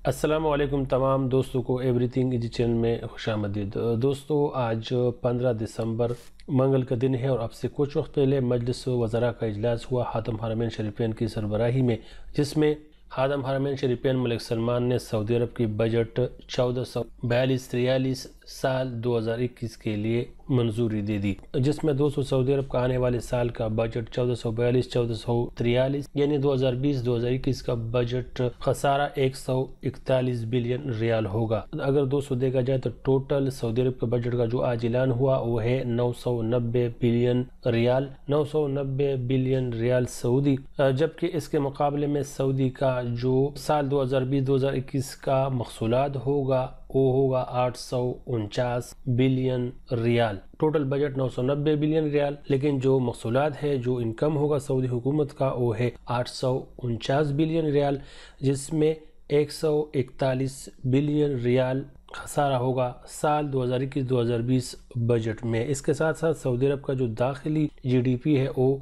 السلام علیکم تمام دوستوں کو ایوری تھنگ ایجی چینل میں خوش آمدید۔ دوستو آج 15 دسمبر منگل کا دن ہے اور اب سے کچھ وقت پہلے مجلس وزراء کا اجلاس ہوا خادم حرمین شریفین کی سربراہی میں، جس میں خادم حرمین شریفین ملک سلمان نے سعودی عرب کی بجٹ 1442 سال 2021 کے لیے منظوری دے دی، جس میں سعودی عرب کا آنے والے سال کا بجٹ 1442 یعنی 2020-2021 کا بجٹ خسارہ 141 بلین ریال ہوگا۔ اگر دیکھا جائے تو ٹوٹل سعودی عرب کے بجٹ کا جو آج اعلان ہوا وہ ہے 990 بلین ریال، 990 بلین ریال سعودی، جبکہ اس کے مقابلے میں سعودی کا جو سال 2020-2021 کا محصولات ہوگا وہ ہوگا 849 billion riyal. Total budget 990 billion riyal, لیکن جو محصولات ہے، جو انکم ہوگا سعودی حکومت کا وہ ہے 849 بلین ریال، جس میں 141 بلین ریال خسارہ ہوگا سال 2021-2020 بجٹ میں۔ اس کے ساتھ ساتھ سعودی عرب کا جو داخلی جی ڈی پی ہے وہ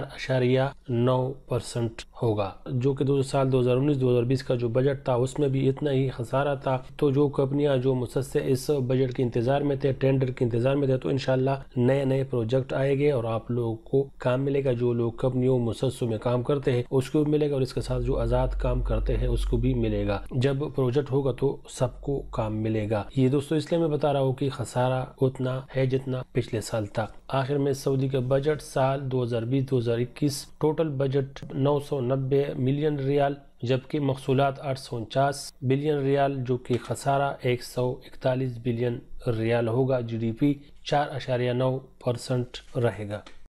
4.9% ہوگا، جو کہ سال 2019-2020 کا جو بجٹ تھا اس میں بھی اتنا ہی خسارہ تھا۔ تو جو کمپنیاں جو مسلسل اس بجٹ کے انتظار میں تھے، ٹینڈر کے انتظار میں تھے، تو انشاءاللہ نئے پروجیکٹ آئے گے اور آپ لوگوں کو کام ملے گا۔ جو لوگ کمپنیوں مسلسل میں کام کرتے ہیں اس کو بھی ملے گا، اور اس کے ساتھ جو آزاد کام کرتے ہیں اس کو بھی ملے گا۔ جب پروجیکٹ ہوگا تو سب کو کام ملے گا۔ یہ دوستو اس لیے میں بتا رہا ہوں کہ خسارہ اتنا ہے جتنا پچھلے سال تھا۔ آخر میں سعودی کا بجٹ سال 2020-2021 ٹوٹل بجٹ 990 ملین ریال، جبکہ محصولات 849 بلین ریال، جو کہ خسارہ 141 بلین ریال ہوگا۔ جی ڈی پی 4.9% رہے گا۔